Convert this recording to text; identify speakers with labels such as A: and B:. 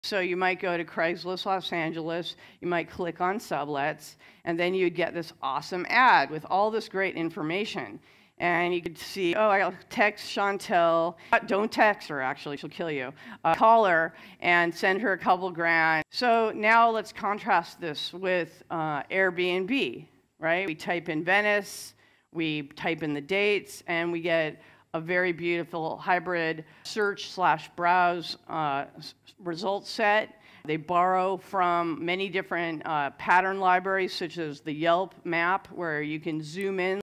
A: So you might go to Craigslist Los Angeles, you might click on sublets, and then you'd get this awesome ad with all this great information. And you could see, oh, I'll text Chantel. Don't text her, actually, she'll kill you. Call her and send her a couple grand. So now let's contrast this with Airbnb, right? We type in Venice, we type in the dates, and we get a very beautiful hybrid search/browse result set. They borrow from many different pattern libraries, such as the Yelp map, where you can zoom in